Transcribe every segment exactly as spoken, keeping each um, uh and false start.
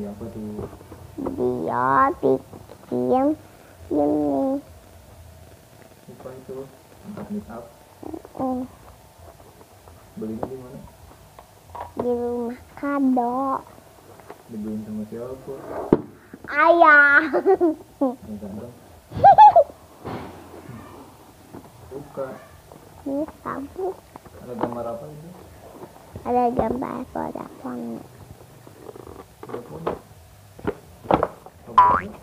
apa tuh? Dia bikin ini. Apa itu? Tempat meet up. Mm. Belinya di mana? Di rumah kado. Dibeliin sama siapa? Ayah. Yang ganteng. Bukan. Ini kamu. Ada gambar apa itu? Ada gambar Vodafone. Telepon. Apa itu?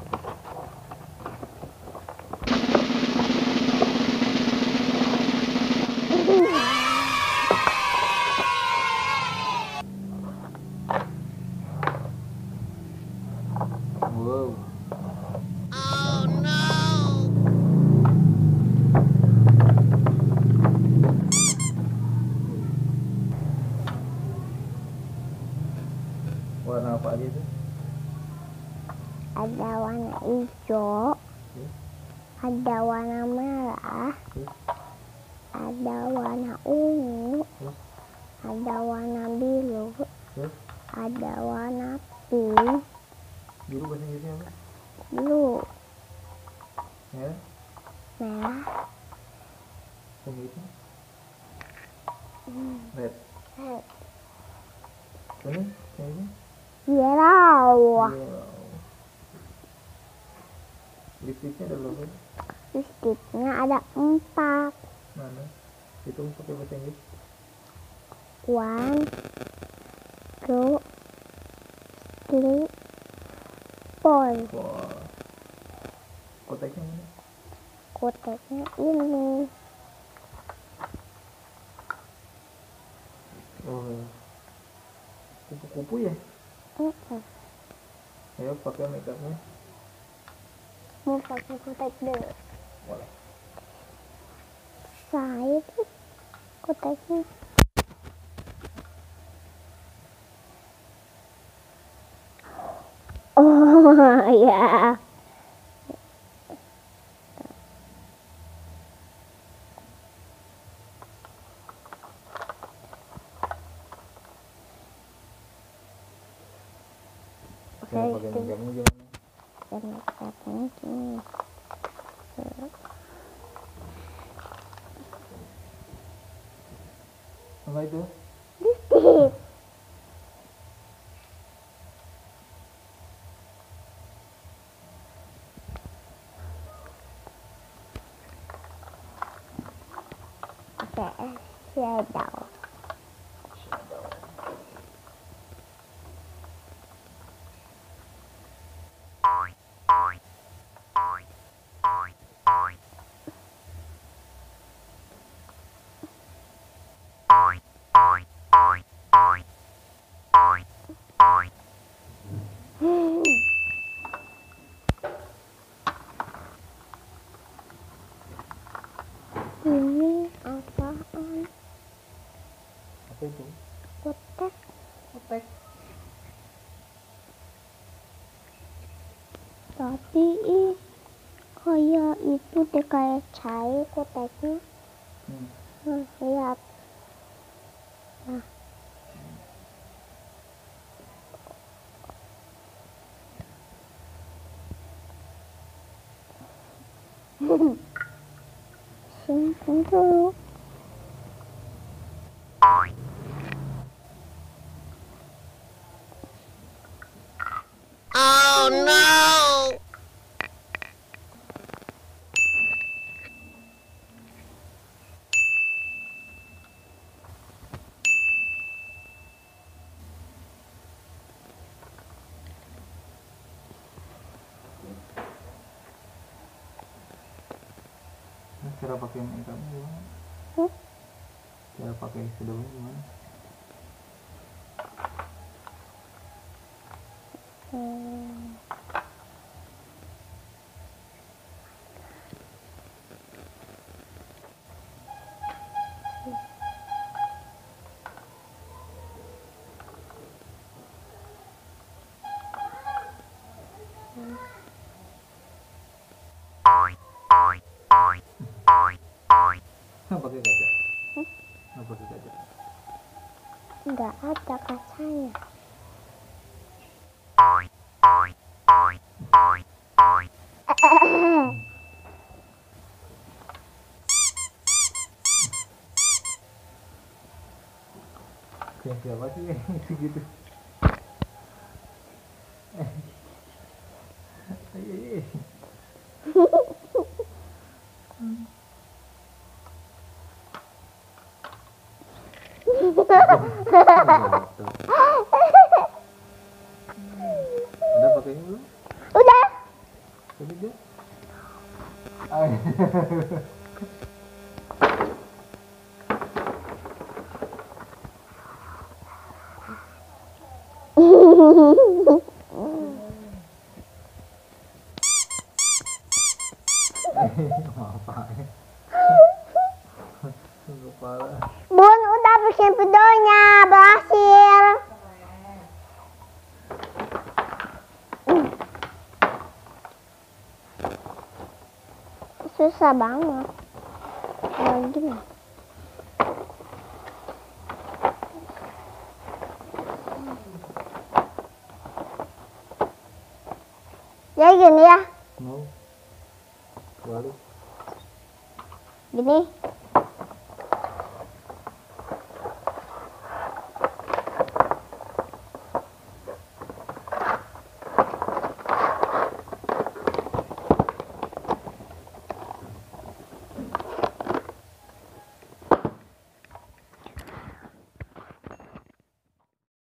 Wow. Oh no. Warna apa aja itu? Ada warna hijau. Hmm? Ada warna merah. Hmm? Ada warna ungu. Hmm? Ada warna biru. Hmm? Ada warna pink. Biru bahasa Inggrisnya apa? Blue. Ya, Merah. yang itu. Hmm. Red. Red. Ini, yang ini. Yellow. Wow. Lipstiknya ada berapa? Lipstiknya ada empat. Mana? Hitung pakai bahasa Inggris. One, two, three, four. Wah. Kotaknya mana? Kotaknya ini. Oh. Kupu-kupu ya? Mm-mm. Ya, pakai makeupnya. Mau pakai kotak dulu. Boleh. Saya tuh kotaknya. Oh ya. Oke, Ya, pakai itu makeupnya gimana? dan makeupnya gini. Apa itu? Lipstik. Oke, shadow. Ini apaan? Apa itu? Kotak. Kotak. Tapi ih, kayak itu deh, kayak cair kotaknya. Hmm. Nah, lihat. Nah. Simpen dulu. Oh no. Nah, cara pakai makeupnya gimana? Hmm? Cara pakai shadownya gimana? Hmm. Nggak pakai kaca? Hmm? Nggak pakai kaca? Nggak ada kacanya. siapa sih yang gitu-gitu? Eh, udah pakainya belum? Udah. Tadi dia. Ay. Apa? Kepala. Bun, udah bikin videonya, berhasil. Susah banget. Lagi nih. Jadi gini ya, Mau balik. gini.